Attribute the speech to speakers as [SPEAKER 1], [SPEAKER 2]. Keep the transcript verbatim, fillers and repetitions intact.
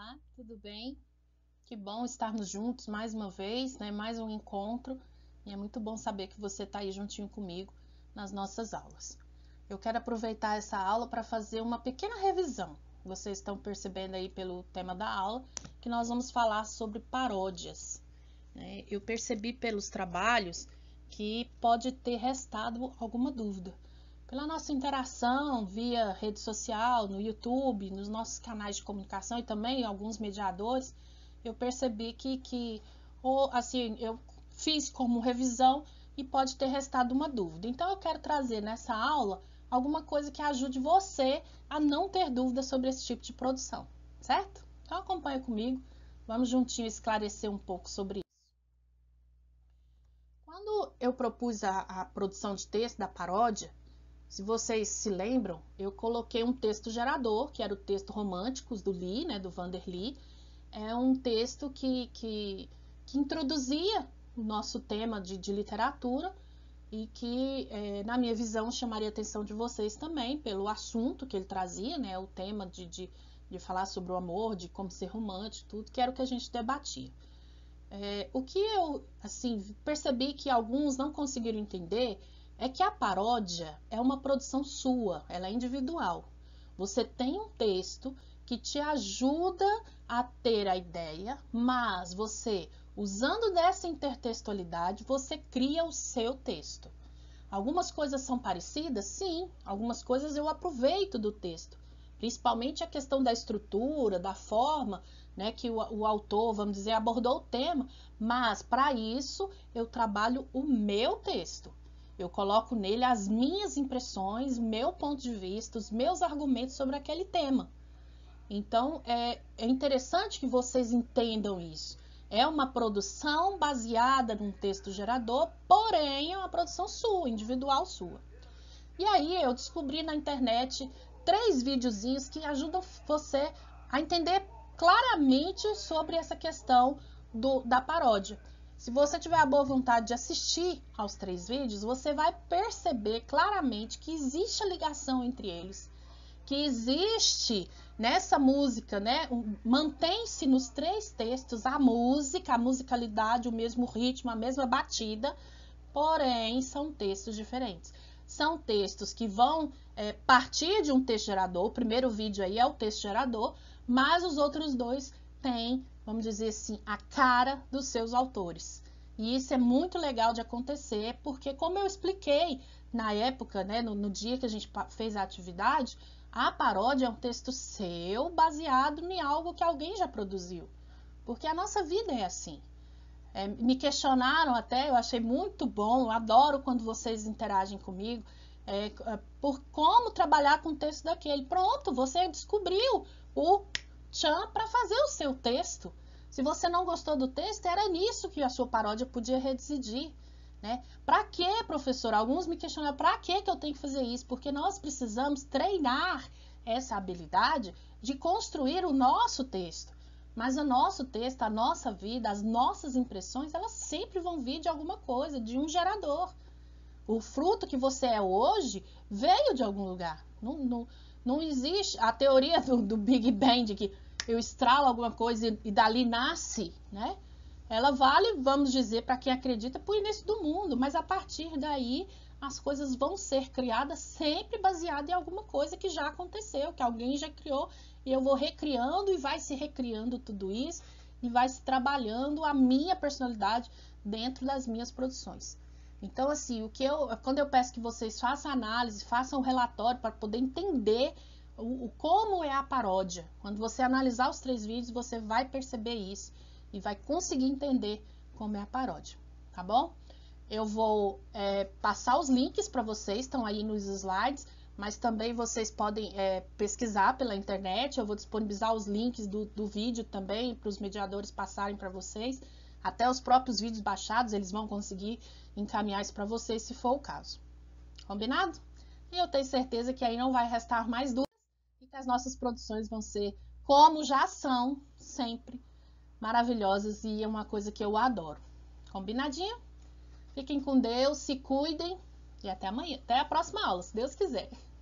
[SPEAKER 1] Olá, tudo bem? Que bom estarmos juntos mais uma vez, né? Mais um encontro. E é muito bom saber que você está aí juntinho comigo nas nossas aulas. Eu quero aproveitar essa aula para fazer uma pequena revisão. Vocês estão percebendo aí pelo tema da aula que nós vamos falar sobre paródias, né? Eu percebi pelos trabalhos que pode ter restado alguma dúvida. Pela nossa interação via rede social, no YouTube, nos nossos canais de comunicação e também alguns mediadores, eu percebi que, que ou, assim, eu fiz como revisão e pode ter restado uma dúvida. Então, eu quero trazer nessa aula alguma coisa que ajude você a não ter dúvida sobre esse tipo de produção, certo? Então, acompanha comigo, vamos juntinho esclarecer um pouco sobre isso. Quando eu propus a, a produção de texto da paródia, se vocês se lembram, eu coloquei um texto gerador, que era o texto Românticos, do Lee, né, do Vanderly. É um texto que, que, que introduzia o nosso tema de, de literatura e que, é, na minha visão, chamaria a atenção de vocês também pelo assunto que ele trazia, né, o tema de, de, de falar sobre o amor, de como ser romântico, tudo, que era o que a gente debatia. É, o que eu assim, percebi que alguns não conseguiram entender é que a paródia é uma produção sua, ela é individual. Você tem um texto que te ajuda a ter a ideia, mas você, usando dessa intertextualidade, você cria o seu texto. Algumas coisas são parecidas? Sim, algumas coisas eu aproveito do texto, principalmente a questão da estrutura, da forma, né, que o, o autor, vamos dizer, abordou o tema, mas para isso eu trabalho o meu texto. Eu coloco nele as minhas impressões, meu ponto de vista, os meus argumentos sobre aquele tema. Então, é, é interessante que vocês entendam isso. É uma produção baseada num texto gerador, porém é uma produção sua, individual sua. E aí eu descobri na internet três videozinhos que ajudam você a entender claramente sobre essa questão do, da paródia. Se você tiver a boa vontade de assistir aos três vídeos, você vai perceber claramente que existe a ligação entre eles, que existe nessa música, né? Mantém-se nos três textos a música, a musicalidade, o mesmo ritmo, a mesma batida, porém são textos diferentes. São textos que vão é, partir de um texto gerador. O primeiro vídeo aí é o texto gerador, mas os outros dois têm, vamos dizer assim, a cara dos seus autores. E isso é muito legal de acontecer, porque como eu expliquei na época, né, no, no dia que a gente fez a atividade, a paródia é um texto seu, baseado em algo que alguém já produziu. Porque a nossa vida é assim. É, me questionaram até, eu achei muito bom, eu adoro quando vocês interagem comigo, é, por como trabalhar com o texto daquele. Pronto, você descobriu o tchan para fazer o seu texto. Se você não gostou do texto, era nisso que a sua paródia podia residir, né? Para que, professor? Alguns me questionaram, para que que eu tenho que fazer isso? Porque nós precisamos treinar essa habilidade de construir o nosso texto. Mas o nosso texto, a nossa vida, as nossas impressões, elas sempre vão vir de alguma coisa, de um gerador. O fruto que você é hoje veio de algum lugar. Não, não, não existe a teoria do, do Big Bang, de que eu estralo alguma coisa e, e dali nasce, né? Ela vale, vamos dizer, para quem acredita, para o início do mundo, mas a partir daí as coisas vão ser criadas sempre baseadas em alguma coisa que já aconteceu, que alguém já criou, e eu vou recriando e vai se recriando tudo isso e vai se trabalhando a minha personalidade dentro das minhas produções. Então, assim, o que eu, quando eu peço que vocês façam análise, façam um relatório para poder entender o, o como é a paródia. Quando você analisar os três vídeos, você vai perceber isso e vai conseguir entender como é a paródia, tá bom? Eu vou é, passar os links para vocês, estão aí nos slides, mas também vocês podem é, pesquisar pela internet. Eu vou disponibilizar os links do, do vídeo também para os mediadores passarem para vocês. Até os próprios vídeos baixados, eles vão conseguir encaminhar isso para vocês, se for o caso. Combinado? E eu tenho certeza que aí não vai restar mais dúvidas e que as nossas produções vão ser, como já são, sempre maravilhosas, e é uma coisa que eu adoro. Combinadinho? Fiquem com Deus, se cuidem e até amanhã. Até a próxima aula, se Deus quiser.